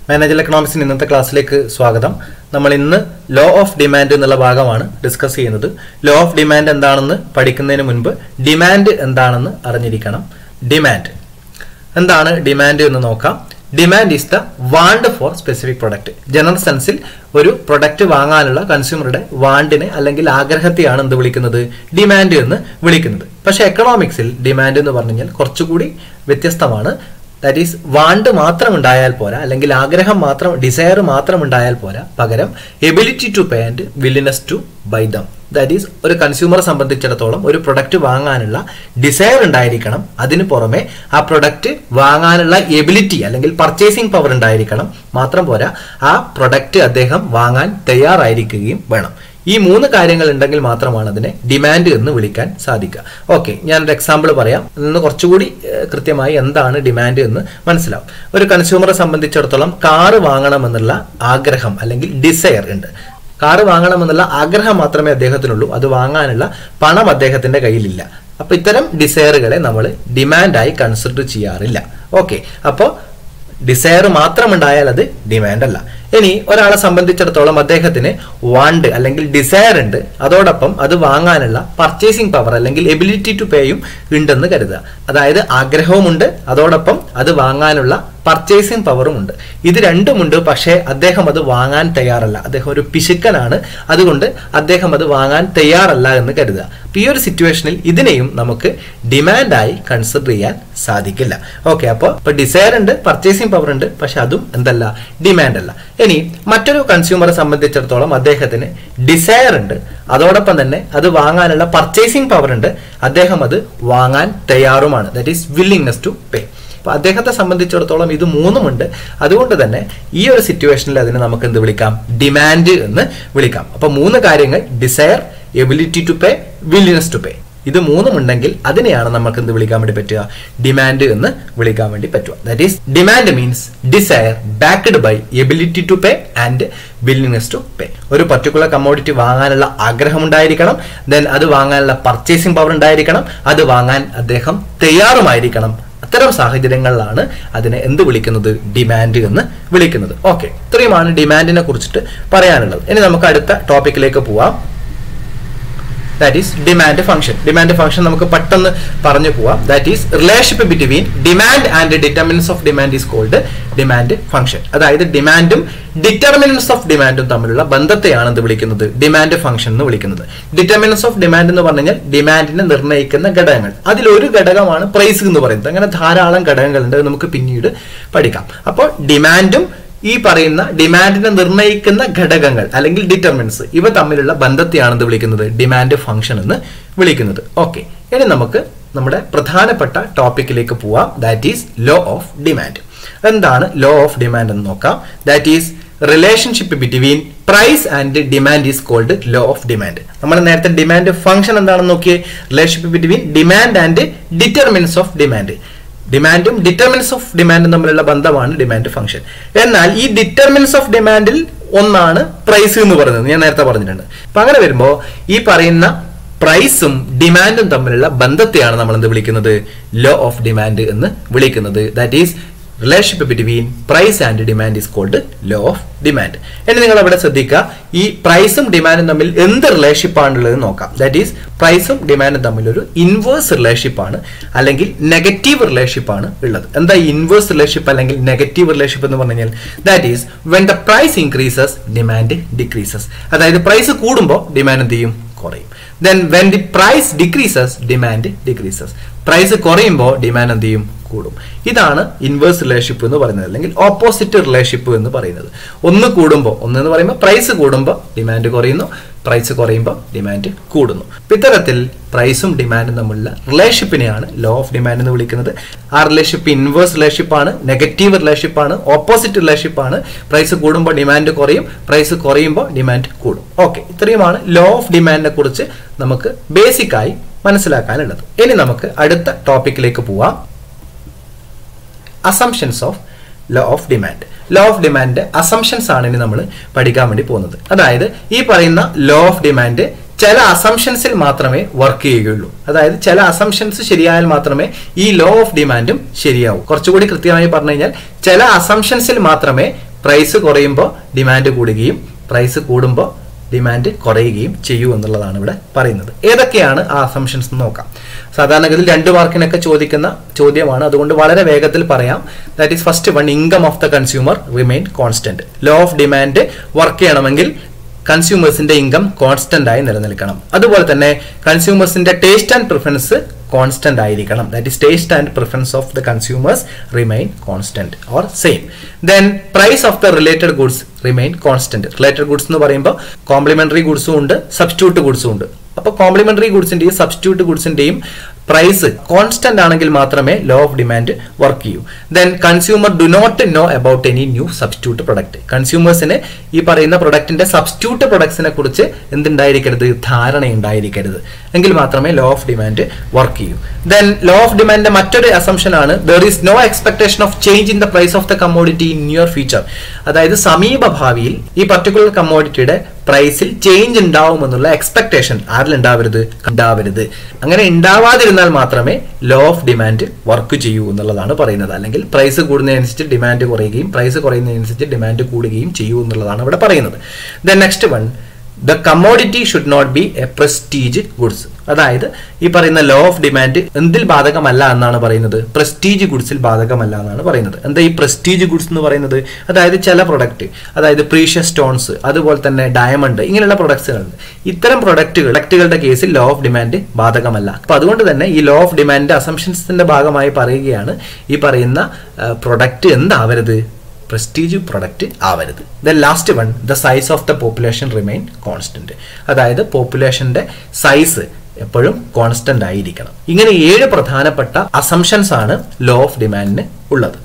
Manager എക്കണോമിക്സിന് ഇന്നത്തെ ക്ലാസ്സിലേക്ക് സ്വാഗതം. നമ്മൾ ഇന്ന് ലോ ഓഫ് ഡിമാൻഡ് എന്നുള്ള ഭാഗമാണ് ഡിസ്കസ് ചെയ്യുന്നത്. ലോ ഓഫ് ഡിമാൻഡ് എന്താണെന്ന് പഠിക്കുന്നതിന് മുൻപ് ഡിമാൻഡ് എന്താണെന്ന് അറിഞ്ഞിരിക്കണം. ഡിമാൻഡ് എന്താണ് ഡിമാൻഡ് എന്ന് നോക്കാം. Demand is the want for specific product. General സെൻസിൽ ഒരു പ്രൊഡക്റ്റ് വാങ്ങാനുള്ള കൺസ്യൂമറുടെ വാണ്ടിനെ അല്ലെങ്കിൽ ആഗ്രഹത്തെയാണ് എന്ത് വിളിക്കുന്നത്, ഡിമാൻഡ് എന്ന് വിളിക്കുന്നത്. പക്ഷെ എക്കണോമിക്സിൽ ഡിമാൻഡ് എന്ന് പറഞ്ഞു കഴിഞ്ഞാൽ കുറച്ചുകൂടി വ്യത്യസ്തമാണ്. ദാറ്റ് ഈസ് വാണ്ട് മാത്രം ഉണ്ടായാൽ പോരാ, അല്ലെങ്കിൽ ആഗ്രഹം മാത്രം, ഡിസയർ മാത്രം ഉണ്ടായാൽ പോരാ, പകരം ability to pay and willingness to buy them. That is ഒരു കൺസ്യൂമറെ സംബന്ധിച്ചിടത്തോളം ഒരു പ്രൊഡക്റ്റ് വാങ്ങാനുള്ള ഡിസയർ ഉണ്ടായിരിക്കണം. അതിന് പുറമെ ആ പ്രൊഡക്റ്റ് വാങ്ങാനുള്ള എബിലിറ്റി അല്ലെങ്കിൽ പർച്ചേസിംഗ് പവർ ഉണ്ടായിരിക്കണം. മാത്രം പോരാ, ആ പ്രൊഡക്റ്റ് അദ്ദേഹം വാങ്ങാൻ തയ്യാറായിരിക്കുകയും വേണം. ഈ മൂന്ന് കാര്യങ്ങൾ ഉണ്ടെങ്കിൽ മാത്രമാണ് അതിനെ ഡിമാൻഡ് എന്ന് വിളിക്കാൻ സാധിക്കുക. ഓക്കെ, ഞാനൊരു എക്സാമ്പിൾ പറയാം. നിന്ന് കുറച്ചുകൂടി കൃത്യമായി എന്താണ് ഡിമാൻഡ് എന്ന് മനസ്സിലാവും. ഒരു കൺസ്യൂമറെ സംബന്ധിച്ചിടത്തോളം കാറ് വാങ്ങണമെന്നുള്ള ആഗ്രഹം അല്ലെങ്കിൽ ഡിസയർ ഉണ്ട്. കാറ് വാങ്ങണമെന്നുള്ള ആഗ്രഹം മാത്രമേ അദ്ദേഹത്തിനുള്ളൂ. അത് വാങ്ങാനുള്ള പണം അദ്ദേഹത്തിന്റെ കയ്യിലില്ല. അപ്പൊ ഇത്തരം ഡിസയറുകളെ നമ്മൾ ഡിമാൻഡായി കൺസിഡർ ചെയ്യാറില്ല. ഓക്കെ, അപ്പോൾ ഡിസയർ മാത്രം ഉണ്ടായാൽ അത് ഡിമാൻഡ് അല്ല. ഇനി ഒരാളെ സംബന്ധിച്ചിടത്തോളം അദ്ദേഹത്തിന് വാണ്ട് അല്ലെങ്കിൽ ഡിസയർ ഉണ്ട്, അതോടൊപ്പം അത് വാങ്ങാനുള്ള പർച്ചേസിംഗ് പവർ അല്ലെങ്കിൽ എബിലിറ്റി ടു പേയും ഉണ്ടെന്ന് കരുതുക. അതായത് ആഗ്രഹവുമുണ്ട്, അതോടൊപ്പം അത് വാങ്ങാനുള്ള പർച്ചേസിംഗ് പവറും ഉണ്ട്. ഇത് രണ്ടുമുണ്ട്, പക്ഷേ അദ്ദേഹം അത് വാങ്ങാൻ തയ്യാറല്ല. അദ്ദേഹം ഒരു പിശുക്കനാണ്, അതുകൊണ്ട് അദ്ദേഹം അത് വാങ്ങാൻ തയ്യാറല്ല എന്ന് കരുതുക. അപ്പൊ ഈ ഒരു സിറ്റുവേഷനിൽ ഇതിനെയും നമുക്ക് ഡിമാൻഡായി കൺസിഡർ ചെയ്യാൻ സാധിക്കില്ല. ഓക്കെ, അപ്പോൾ ഡിസയർ ഉണ്ട്, പർച്ചേസിംഗ് പവർ ഉണ്ട്, പക്ഷെ അതും എന്തല്ല, ഡിമാൻഡ് അല്ല. ഇനി മറ്റൊരു കൺസ്യൂമറെ സംബന്ധിച്ചിടത്തോളം അദ്ദേഹത്തിന് ഡിസയർ ഉണ്ട്, അതോടൊപ്പം തന്നെ അത് വാങ്ങാനുള്ള പർച്ചേസിംഗ് പവർ ഉണ്ട്, അദ്ദേഹം അത് വാങ്ങാൻ തയ്യാറുമാണ്. That is willingness to pay. അപ്പൊ അദ്ദേഹത്തെ സംബന്ധിച്ചിടത്തോളം ഇത് മൂന്നുമുണ്ട്. അതുകൊണ്ട് തന്നെ ഈ ഒരു സിറ്റുവേഷനിൽ അതിനെ നമുക്ക് എന്ത് വിളിക്കാം, ഡിമാൻഡ് എന്ന് വിളിക്കാം. അപ്പൊ മൂന്ന് കാര്യങ്ങൾ, desire, ability to pay, willingness to pay, ഇത് മൂന്നുമുണ്ടെങ്കിൽ അതിനെയാണ് നമുക്ക് എന്ത് വിളിക്കാൻ വേണ്ടി പറ്റുക, ഡിമാൻഡ് എന്ന് വിളിക്കാൻ വേണ്ടി പറ്റുക. That is demand means desire backed by ability to pay and willingness to pay. ഒരു പർട്ടിക്കുലർ കമ്മോഡിറ്റി വാങ്ങാനുള്ള ആഗ്രഹം ഉണ്ടായിരിക്കണം, ദെൻ അത് വാങ്ങാനുള്ള പർച്ചേസിംഗ് പവർ ഉണ്ടായിരിക്കണം, അത് വാങ്ങാൻ അദ്ദേഹം തയ്യാറുമായിരിക്കണം. അത്തരം സാഹചര്യങ്ങളിലാണ് അതിനെ എന്ത് വിളിക്കുന്നത്, ഡിമാൻഡ് എന്ന് വിളിക്കുന്നത്. ഓക്കെ, ഇത്രയുമാണ് ഡിമാൻഡിനെ കുറിച്ചിട്ട് പറയാനുള്ളത്. ഇനി നമുക്ക് അടുത്ത ടോപ്പിക്കിലേക്ക് പോവാം. That is demand function. Demand function നമുക്ക് പെട്ടെന്ന് പറഞ്ഞു പോവാം. That is relationship between demand and determinants of demand is called demand function. അതായത് ഡിമാൻഡും ഡിറ്റർമിനൻസ് ഓഫ് ഡിമാൻഡും തമ്മിലുള്ള ബന്ധത്തെയാണ് എന്ത് വിളിക്കുന്നത്, ഡിമാൻഡ് ഫംഗ്ഷൻ എന്ന് വിളിക്കുന്നത്. ഡിറ്റർമിനൻസ് ഓഫ് ഡിമാൻഡ് എന്ന് പറഞ്ഞു കഴിഞ്ഞാൽ ഡിമാൻഡിനെ നിർണ്ണയിക്കുന്ന ഘടകങ്ങൾ. അതിലൊരു ഘടകമാണ് പ്രൈസ് എന്ന് പറയുന്നത്. അങ്ങനെ ധാരാളം ഘടകങ്ങളുണ്ട്, നമുക്ക് പിന്നീട് പഠിക്കാം. അപ്പോൾ ഡിമാൻഡും ഈ പറയുന്ന ഡിമാൻഡിനെ നിർണ്ണയിക്കുന്ന ഘടകങ്ങൾ അല്ലെങ്കിൽ ഡിറ്റർമിനൻസ്, ഇവ തമ്മിലുള്ള ബന്ധത്തെയാണ് എന്ത് വിളിക്കുന്നത്, ഡിമാൻഡ് ഫംഗ്ഷൻ എന്ന് വിളിക്കുന്നത്. ഓക്കെ, ഇനി നമുക്ക് നമ്മുടെ പ്രധാനപ്പെട്ട ടോപ്പിക്കിലേക്ക് പോവാം. That is law of demand. എന്താണ് ലോ ഓഫ് ഡിമാൻഡ് എന്ന് നോക്കാം. That is relationship between price and demand is called law of demand. നമ്മൾ നേരത്തെ ഡിമാൻഡ് ഫംഗ്ഷൻ എന്താണെന്ന് നോക്കിയേ. Relationship between demand and determinants of demand. ഡിമാൻഡും ഡിറ്റർമിനൻസ് ഓഫ് ഡിമാൻഡും തമ്മിലുള്ള ബന്ധമാണ് ഡിമാൻഡ് ഫംഗ്ഷൻ. എന്നാൽ ഈ ഡിറ്റർമിനൻസ് ഓഫ് ഡിമാൻഡിൽ ഒന്നാണ് പ്രൈസ് എന്ന് പറയുന്നത്, ഞാൻ നേരത്തെ പറഞ്ഞിട്ടുണ്ട്. അപ്പൊ അങ്ങനെ വരുമ്പോൾ ഈ പറയുന്ന പ്രൈസും ഡിമാൻഡും തമ്മിലുള്ള ബന്ധത്തെയാണ് നമ്മൾ എന്ത് വിളിക്കുന്നത്, ലോ ഓഫ് ഡിമാൻഡ് എന്ന് വിളിക്കുന്നത്. That is relationship between price and demand is called law of demand. ഇനി നിങ്ങൾ അവിടെ ശ്രദ്ധിക്കുക, ഈ പ്രൈസും ഡിമാൻഡും തമ്മിൽ എന്ത് റിലേഷൻഷിപ്പ് ആണുള്ളത് നോക്കാം. ദാറ്റ് ഈസ് പ്രൈസും ഡിമാൻഡും തമ്മിൽ ഒരു ഇൻവേഴ്സ് റിലേഷൻഷിപ്പ് ആണ് അല്ലെങ്കിൽ നെഗറ്റീവ് റിലേഷൻഷിപ്പ് ആണ് ഉള്ളത്. എന്താ ഇൻവേഴ്സ് റിലേഷൻഷിപ്പ് അല്ലെങ്കിൽ നെഗറ്റീവ് റിലേഷൻഷിപ്പ് എന്ന് പറഞ്ഞു കഴിഞ്ഞാൽ, that is when the price increases demand decreases. അതായത് പ്രൈസ് കൂടുമ്പോൾ ഡിമാൻഡ് എന്ത് ചെയ്യും, കുറയും. Then when the price decreases demand decreases. Price കുറയുമ്പോൾ ഡിമാൻഡ് എന്ത് ചെയ്യും, കൂടും. ഇതാണ് ഇൻവേഴ്സ് റിലേഷൻഷിപ്പ് എന്ന് പറയുന്നത് അല്ലെങ്കിൽ ഓപ്പോസിറ്റ് റിലേഷൻഷിപ്പ് എന്ന് പറയുന്നത്. ഒന്ന് കൂടുമ്പോൾ, ഒന്ന് എന്ന് പറയുമ്പോൾ പ്രൈസ് കൂടുമ്പോൾ ഡിമാൻഡ് കുറയുന്നു, പ്രൈസ് കുറയുമ്പോൾ ഡിമാൻഡ് കൂടുന്നു. ഇത്തരത്തിൽ പ്രൈസും ഡിമാൻഡും തമ്മിലുള്ള റിലേഷൻഷിപ്പിനെയാണ് ലോ ഓഫ് ഡിമാൻഡ് എന്ന് വിളിക്കുന്നത്. ആ റിലേഷൻഷിപ്പ് ഇൻവേഴ്സ് റിലേഷൻഷിപ്പ് ആണ്, നെഗറ്റീവ് റിലേഷൻഷിപ്പ് ആണ്, ഓപ്പോസിറ്റ് റിലേഷൻഷിപ്പ് ആണ്. പ്രൈസ് കൂടുമ്പോൾ ഡിമാൻഡ് കുറയും, പ്രൈസ് കുറയുമ്പോൾ ഡിമാൻഡ് കൂടും. ഓക്കെ, ഇത്രയുമാണ് ലോ ഓഫ് ഡിമാൻഡിനെ കുറിച്ച് നമുക്ക് ബേസിക്കായി മനസ്സിലാക്കാനുള്ളത്. ഇനി നമുക്ക് അടുത്ത ടോപ്പിക്കിലേക്ക് പോവാം. Assumptions of law of demand. Law of demand assumptions ആണ് ഇനി നമ്മൾ പഠിക്കാൻ വേണ്ടി പോകുന്നത്. അതായത് ഈ പറയുന്ന ലോ ഓഫ് ഡിമാൻഡ് ചില അസംഷൻസിൽ മാത്രമേ വർക്ക് ചെയ്യുകയുള്ളൂ. അതായത് ചില അസംഷൻസ് ശരിയായാൽ മാത്രമേ ഈ ലോ ഓഫ് ഡിമാൻഡും ശരിയാവൂ. കുറച്ചുകൂടി കൃത്യമായി പറഞ്ഞു കഴിഞ്ഞാൽ ചില അസംഷൻസിൽ മാത്രമേ പ്രൈസ് കുറയുമ്പോൾ ഡിമാൻഡ് കൂടുകയും പ്രൈസ് കൂടുമ്പോൾ ഡിമാൻഡ് കുറയുകയും ചെയ്യൂ എന്നുള്ളതാണ് ഇവിടെ പറയുന്നത്. ഏതൊക്കെയാണ് ആ അസംഷൻസ് എന്ന് നോക്കാം. സാധാരണഗതിയിൽ 2 മാർക്കിനൊക്കെ ചോദിക്കുന്ന ചോദ്യമാണ്, അതുകൊണ്ട് വളരെ വേഗത്തിൽ പറയാം. That is first one, income of the consumer remain constant. Law of demand work ചെയ്യണമെങ്കിൽ കൺസ്യൂമേഴ്സിന്റെ ഇൻകം കോൺസ്റ്റന്റ് ആയി നിലനിൽക്കണം. അതുപോലെ തന്നെ കൺസ്യൂമേഴ്സിന്റെ ടേസ്റ്റ് ആൻഡ് പ്രിഫറൻസ് കോൺസ്റ്റന്റ് ആയിരിക്കണം. That is taste and preference of the consumers remain constant or same. Then price of the related goods remain constant. Related goods എന്ന് പറയുമ്പോൾ കോംപ്ലിമെന്ററി ഗുഡ്സും ഉണ്ട്, സബ്സ്റ്റിറ്റ്യൂട്ട് ഗുഡ്സും ഉണ്ട്. അപ്പോൾ കോംപ്ലിമെന്ററി ഗുഡ്സിന്റെയും സബ്സ്റ്റിറ്റ്യൂട്ട് ഗുഡ്സിന്റെയും പ്രൈസ് കോൺസ്റ്റന്റ് ആണെങ്കിൽ മാത്രമേ ലോ ഓഫ് ഡിമാൻഡ് വർക്ക് ചെയ്യൂ. Then consumer do not know about any new substitute product. കൺസ്യൂമേഴ്സിന് ഈ പറയുന്ന പ്രൊഡക്റ്റിന്റെ സബ്സ്റ്റിറ്റ്യൂട്ട് പ്രൊഡക്ട്സിനെ കുറിച്ച് എന്തുണ്ടായിരിക്കരുത്, ധാരണ ഉണ്ടായിരിക്കരുത്. എങ്കിൽ മാത്രമേ ലോ ഓഫ് ഡിമാൻഡ് വർക്ക് ചെയ്യൂ. ദെൻ ലോ ഓഫ് ഡിമാൻഡിന്റെ മറ്റൊരു അസംഷൻ ആണ് there is no expectation of change in the price of the commodity in near future. അതായത് സമീപ ഭാവിയിൽ ഈ പർട്ടിക്കുലർ കമ്മോഡിറ്റിയുടെ പ്രൈസിൽ ചേഞ്ച് ഉണ്ടാവുമെന്നുള്ള എക്സ്പെക്ടേഷൻ ഉണ്ടാവരുത്. അങ്ങനെ ഉണ്ടാവാതിരുന്നാൽ മാത്രമേ ലോ ഓഫ് ഡിമാൻഡ് വർക്ക് ചെയ്യൂ എന്നുള്ളതാണ് പറയുന്നത്. അല്ലെങ്കിൽ പ്രൈസ് കൂടുന്നതിനനുസരിച്ച് ഡിമാൻഡ് കുറയുകയും പ്രൈസ് കുറയുന്നതിനനുസരിച്ച് ഡിമാൻഡ് കൂടുകയും ചെയ്യൂ എന്നുള്ളതാണ് ഇവിടെ പറയുന്നത്. Then next one, the commodity should not be a prestige goods. അതായത് ഈ പറയുന്ന ലോ ഓഫ് ഡിമാൻഡ് എന്തിൽ ബാധകമല്ല എന്നാണ് പറയുന്നത്, പ്രസ്റ്റീജ് ഗുഡ്സിൽ ബാധകമല്ല എന്നാണ് പറയുന്നത്. എന്താ ഈ പ്രസ്റ്റീജ് ഗുഡ്സ് എന്ന് പറയുന്നത്? അതായത് ചില പ്രൊഡക്റ്റ്, അതായത് പ്രീഷ്യസ് സ്റ്റോൺസ്, അതുപോലെ തന്നെ ഡയമണ്ട്, ഇങ്ങനെയുള്ള പ്രൊഡക്ട്സുകളുണ്ട്. ഇത്തരം പ്രൊഡക്റ്റുകളുടെ കേസിൽ ലോ ഓഫ് ഡിമാൻഡ് ബാധകമല്ല. അപ്പൊ അതുകൊണ്ട് തന്നെ ഈ ലോ ഓഫ് ഡിമാൻഡ് അസംഷൻസിന്റെ ഭാഗമായി പറയുകയാണ് ഈ പറയുന്ന പ്രൊഡക്റ്റ് എന്താവരുത്, പ്രസ്റ്റീജ് പ്രൊഡക്റ്റ് ആവരുത്. Then last one, the size of the population remain constant. അതായത് പോപ്പുലേഷന്റെ സൈസ് എപ്പോഴും കോൺസ്റ്റന്റ് ആയിരിക്കണം. ഇങ്ങനെ 7 പ്രധാനപ്പെട്ട അസംഷൻസ് ആണ് ലോ ഓഫ് ഡിമാൻഡിന് ഉള്ളത്.